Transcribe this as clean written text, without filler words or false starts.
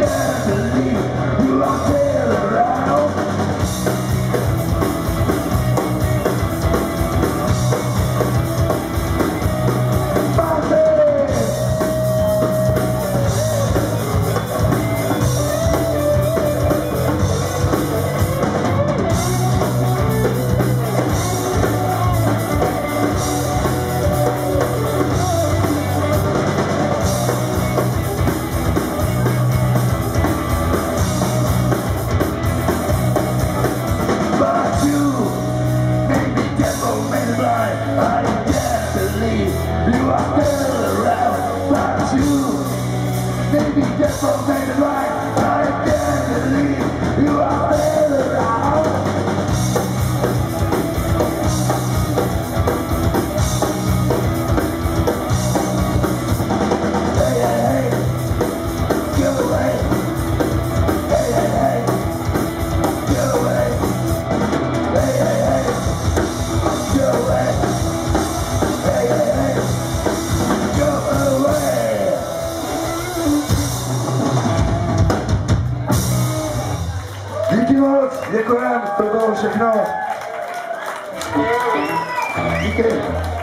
can't believe you are still around. I can't believe you are still around. But you made me just so made it right. I can't believe you are still around. Hey, hey, hey, get away. Hey, hey, hey, get away. Hey, hey, hey, get away. Díky moc, děkujem, to bylo všechno. Díky.